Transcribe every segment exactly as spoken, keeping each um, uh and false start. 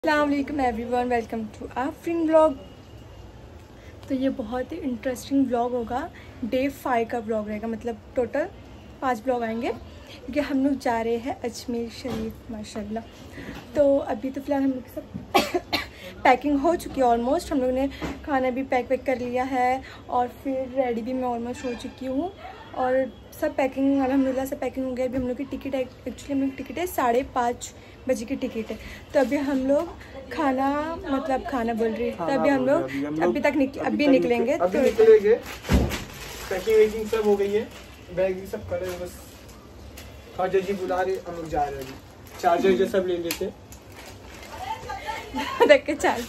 अस्सलामुअलैकुम everyone, welcome to Afreen vlog. तो ये बहुत ही इंटरेस्टिंग व्लॉग होगा। डे फाइव का व्लॉग रहेगा, मतलब टोटल पांच व्लॉग आएंगे क्योंकि हम लोग जा रहे हैं अजमेर शरीफ माशाल्लाह। तो अभी तो फ़िलहाल हम लोग सब पैकिंग हो चुकी है ऑलमोस्ट। हम लोग ने खाना भी पैक वैक कर लिया है और फिर रेडी भी मैं ऑलमोस्ट हो चुकी हूँ और सब पैकिंग अल्हम्दुलिल्लाह सब पैकिंग हो गया। अभी हम लोग की टिकट है, एक्चुअली हम लोग की टिकट है साढ़े पाँच बजे की टिकट है। तो अभी हम लोग खाना मतलब खाना बोल रही है तो अभी हम लोग अभी तक निक, अभी, अभी निकलेंगे अभी तो निकलेंगे। पैकिंग वैकिंग सब हो गई है, बैग भी सब करे, बस ख्वाजा जी बुला रहे, हम लोग जा रहे हैं। चार्जर जो सब ले लेते देख के चार्ज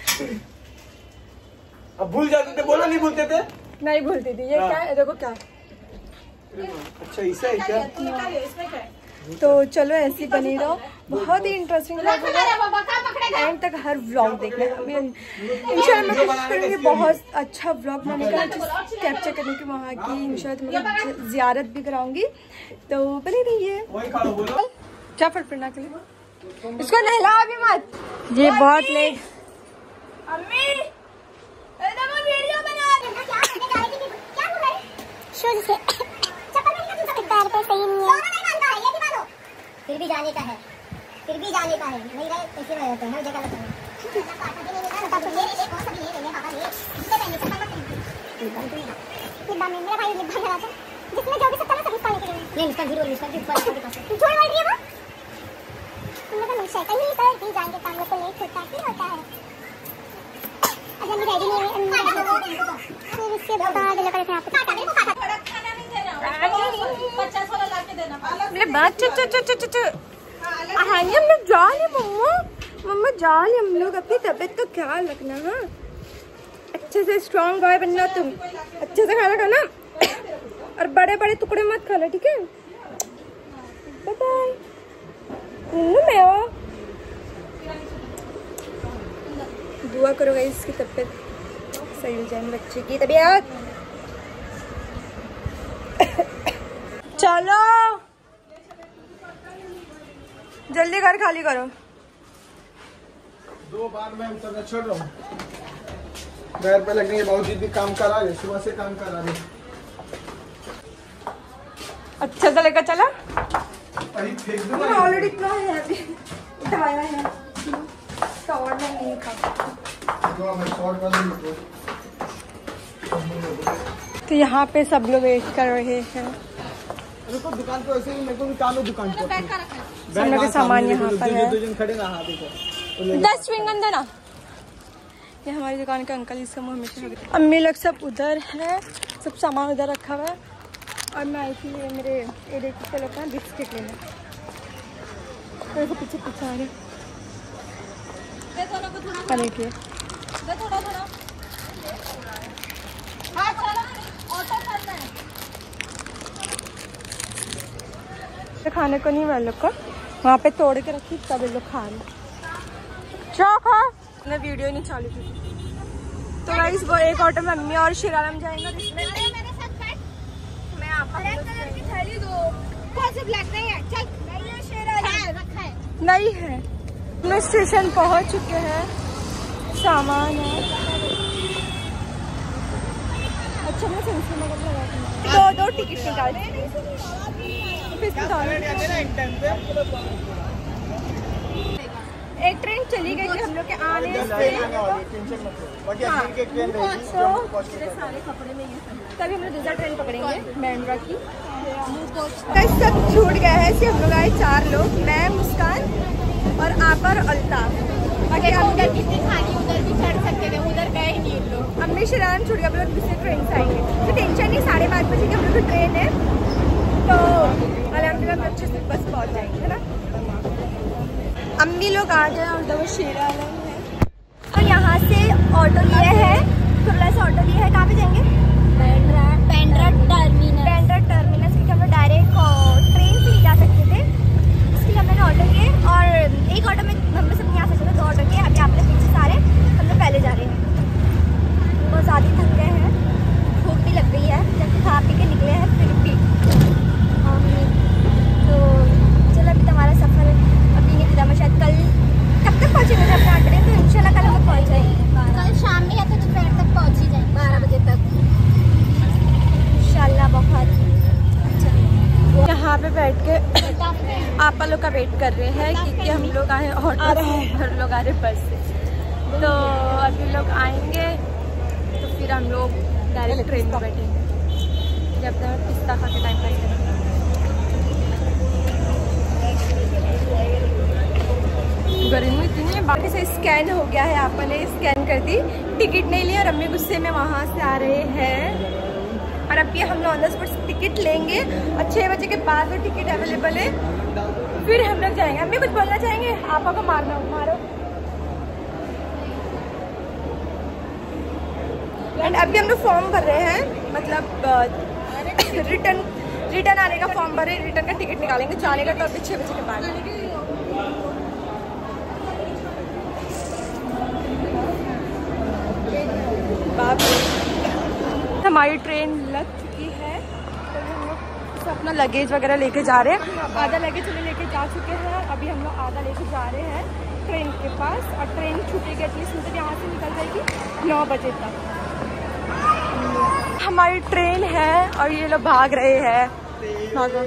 अब भूल जाते थे, बोला नहीं भूलते थे, नहीं भूलती थी। ये क्या है, देखो क्या। अच्छा ऐसा है क्या? तो चलो ऐसी बनी रहो, बहुत ही इंटरेस्टिंग व्लॉग होगा। एंड तक हर व्लॉग देखना। इंशाल्लाह मैं कोशिश करूँगी बहुत अच्छा व्लॉग बनाने का, कैप्चर करने की, वहाँ की इंशाल्लाह मतलब जियारत भी कराऊंगी। तो बनी रहिए। क्या फट पड़ना के लिए इसको नहला अभी मत, ये बहुत लेट। फिर भी जाने का है, फिर भी जाने का है, नहीं रहे कैसे रहे होते हैं हर जगह लगता है। मेरा भाई लिप बाम लगाता जिसमें जो भी सब सब उसका लेके नहीं इसका जीरो इसका जीरो झूठ बोल रही है वो। तुम लोग हमेशा कहीं पर भी जाएंगे काम लोग को लेट होता है होता है। अगर मैं रेडी नहीं फिर उसके बाद लगा करते हैं आपको मेरे को खाना नहीं देना, पचास वाला ला के देना। मेरे बात च च च च च हाँ हम लोग जा रहे मम्मा मम्मा जा रहे हम लोग। अपनी तबीयत का ख्याल रखना। हाँ अच्छे से स्ट्रॉन्ग बॉय बनना, तुम अच्छे से खाना खाना और बड़े बड़े टुकड़े मत खाना, ठीक है? Bye bye. मैं दुआ करो गाइस इसकी तबीयत सही हो जाए, बच्चे की तबीयत। चलो जल्दी घर खाली करो। दो बार मैं उतरना छोड़ रहा हूँ, पैर पे लगने के बावजूद भी काम करा रहे, सुबह से काम करा रहे। अच्छा से लेकर चला। अरे फेंक दूंगा, ऑलरेडी इतना है अभी उठाया है तो और मैं नहीं खा। तो यहाँ पे सब लोग वेट कर रहे हैं। रुको दुकान पे, ऐसे ही मेरे को भी काम है दुकान पे। सब लोग के सामान यहाँ पर है। दो जन खड़े ना, हाँ देखो दस विंगन देना। ये हमारी दुकान के अंकल, इससे मुँह हमेशा अम्मी लोग सब उधर है, सब सामान उधर रखा हुआ है और मैं आई थी मेरे एरिया के लोग का बिस्किट लेने। तो पीछे पीछे आ रहे खाने के। तो खाने को नहीं वाले लोग को वहाँ पे तोड़ के रखी, तब लोग खा रहे। चौक मैं वीडियो नहीं चालू की। तो गाइस वो एक ऑटो में अम्मी और शिरालम जाएंगे। मैं आपको नहीं है। हम स्टेशन पहुँच चुके हैं, सामान है। अच्छा मैं सेंसर मगर लगा दो दो टिकट निकाल एक ट्रेन चली गई थी हम लोग के आने से। तभी हम लोग दूसरा ट्रेन पकड़ेंगे बैंड्रा की। सब छूट गया है, सिर्फ हम लोग आए चार लोग, मैं, मुस्कान और आकर अल्ताफ। उधर कितनी खाली उधर भी चढ़ सकते थे, उधर गए ही नहीं लोग। अम्मी शरान छूट गया, हम लोग दूसरे ट्रेन से आएंगे तो टेंशन नहीं। साढ़े पाँच बजे की हम लोग की ट्रेन है तो अल्हम्दुलिल्लाह अच्छे से बस पहुँच जाएंगे, है ना? अम्मी लोग आ गए और दो शेरा है। तो यहाँ से ऑटो लिए है, खुला सा ऑटो लिए है। कहाँ पे जाएंगे? बैंड्रा बैंड्रा टर्मिनस बैंड्रा टर्मिनस क्योंकि हम लोग डायरेक्ट ट्रेन से नहीं जा सकते थे, इसलिए हमने ऑटो किए। और एक ऑटो में हम सब नहीं आ सकते, दो ऑटो किए। अभी आप लोग पीछे सारे हम लोग पहले जा रहे हैं। बहुत ज़्यादा थक गए हैं, भूख भी लग गई है, जब खा पी के निकले हैं फिर भी। तो चलो अभी तुम्हारा सफ़र अभी नहीं खत्म, शायद कल कब तक पहुँचेंगे? पहुंच जाएंगे। कल शाम में या तो दोपहर तक पहुंच ही जाएंगे, बारह बजे तक इंशाल्लाह। बहुत अच्छा। यहाँ पे बैठ के आप लोग का वेट कर रहे हैं क्योंकि हम लोग आए ऑटो से, हम लोग आ रहे बस से। तो अभी लोग आएंगे तो फिर हम लोग डायरेक्ट ट्रेन में बैठेंगे। जब तक पिस्ता खा के टाइम पास करेंगे। गर्मी इतनी है। बाकी से स्कैन हो गया है, आपने स्कैन कर दी, टिकट नहीं लिया और अम्मी गुस्से में वहाँ से आ रहे हैं। और अभी हम लोग ऑन द स्पॉट टिकट लेंगे और छः बजे के बाद वो टिकट अवेलेबल है, फिर हम लोग जाएंगे। अम्मी कुछ बोलना चाहेंगे? आपा को मारना मारो। एंड अभी हम लोग फॉर्म भर रहे हैं, मतलब रिटर्न रिटर्न आने का फॉर्म भरे, रिटर्न का टिकट निकालेंगे। जाने का तो अभी छः बजे के बाद। हमारी ट्रेन लग चुकी है, तो हम लोग अपना लगेज वगैरह लेके जा रहे हैं। आधा लगेज हमें लेके जा चुके हैं, अभी हम लोग आधा लेके जा रहे हैं ट्रेन के पास। और ट्रेन छूटेगी एटलीस्ट मतलब यहाँ से निकल जाएगी नौ बजे तक। हमारी ट्रेन है और ये लोग भाग रहे हैं। भागो।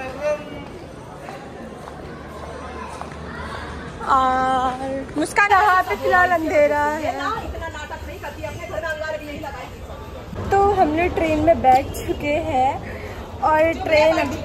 और मुस्कान यहाँ पे फिलहाल अंधेरा है। तो हमने ट्रेन में बैठ चुके हैं और ट्रेन अभी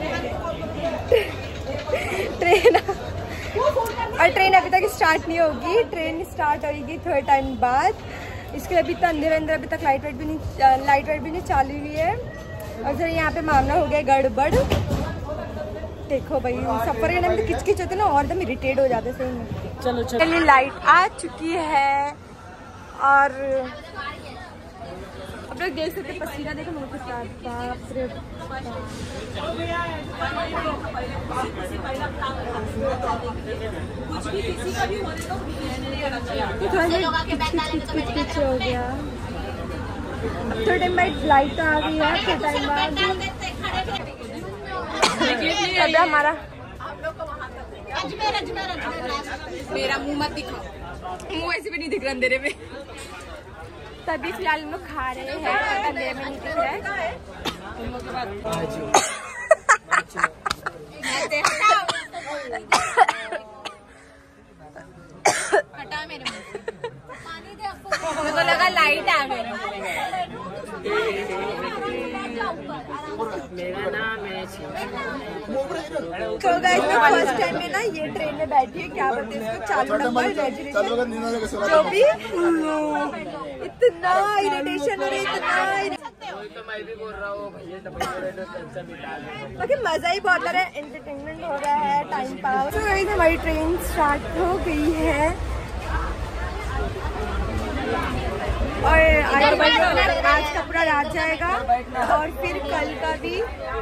ट्रेन और ट्रेन अभी तक स्टार्ट नहीं होगी। ट्रेन स्टार्ट होगी थोड़े टाइम बाद। इसके लिए अभी तक अंधेरे अंदर अभी तक लाइट वाइट भी नहीं लाइट वाइट भी नहीं चालू हुई है। और फिर यहाँ पे मामला हो गया गड़बड़। देखो भाई सफर के टाइम तो किच किच होते ना और एकदम इरिटेट हो जाते सही में। चलो चलो लाइट आ चुकी है और अब लोग देख सकते पसीना देखो मेरे साथ। बाप रे कुछ हो गया। थोड़े टाइम बाद लाइट आ गई है, थोड़े टाइम बाद अब हमारा मेरा मुंह मत दिखाओ, मुंह ऐसे भी नहीं दिख रहा अंधेरे में। तभी फिलहाल हम लोग खा रहे हैं, अंधेरे में नहीं दिख रहा है। हटा मेरे मुंह से, मेरे को लगा लाइट आ गई। मेरा नाम है तो गाइस मैं फर्स्ट टाइम में ना ये ट्रेन में बैठी हूँ। क्या बोलते हैं इसको, चालू नंबर रेजर्वेशन। जो भी इतना इरिटेशन हो रही है, इतना तो मैं भी बोल रहा हूँ बाकी मजा ही बहुत आ रहा है, एंटरटेनमेंट हो रहा है, टाइम पास। तो गाइस हमारी ट्रेन स्टार्ट हो गई है और आज का पूरा रात जाएगा और फिर कल का भी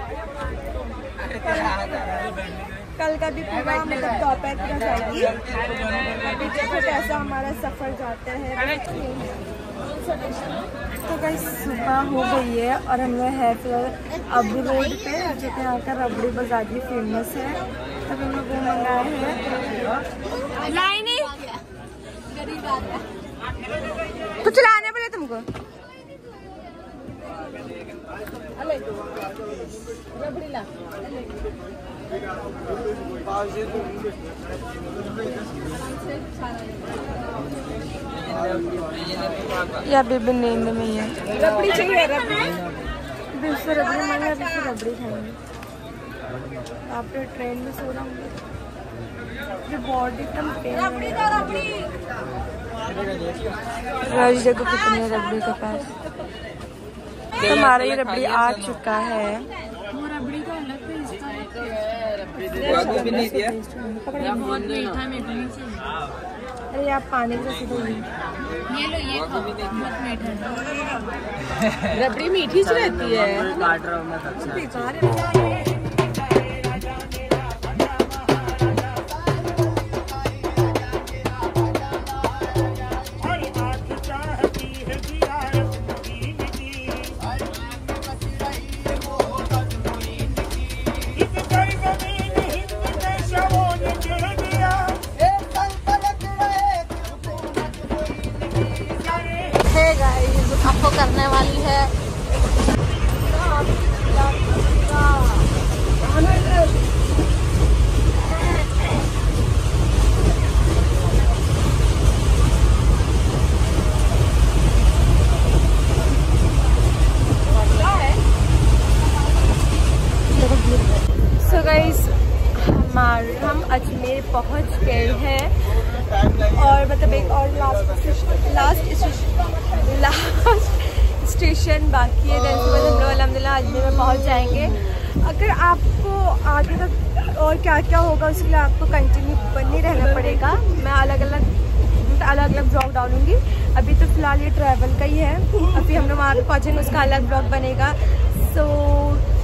कल का भी पूरा मतलब दोपहर पूरा जाएगी। अभी देखो कैसा हमारा सफर जाता है। तो गाइस सुबह हो गई है और हम लोग है फिर अबू रोड पे, जो कि यहाँ का रबड़ी बाज़ार फेमस है। तब हम लोग वो मंगाए हैं। लाइनी तो चलाने बोले तुमको। या बेबी नींद में ही है। रबड़ी चाहिए, रबड़ी बिल्कुल रबड़ी मांगे, बिल्कुल रबड़ी खाएंगे। आप तो ट्रेन में सो रहा हूँ, बॉडी एकदम पेन। राज देखो कितनी है रबड़ी के पास। तो हमारा ये रबड़ी आ चुका है। वो रबड़ी का अलग टेस्ट है, बहुत मीठा मेरे को नहीं चाहिए। अरे आप पानी से सीधे ये लो, ये खाओ, बहुत मीठा है। रबड़ी मीठी सी रहती है। काट रहा हूँ मैं सबसे बेकार है। करने वाली है। सो गाइस हमारे हम अजमेर पहुंच गए हैं और मतलब एक और लास्ट लास्ट लास्ट स्टेशन बाकी है। जैसे मतलब हम लोग अल्हम्दुलिल्लाह अजमेर में पहुंच जाएंगे। अगर आपको आगे तक और क्या क्या होगा उसके लिए आपको कंटिन्यू बने रहना पड़ेगा। मैं अलग अलग अलग अलग ब्लॉग डालूंगी। अभी तो फिलहाल ये ट्रैवल का ही है, अभी हम लोग वहाँ पे पहुँचेंगे उसका अलग ब्लॉग बनेगा। सो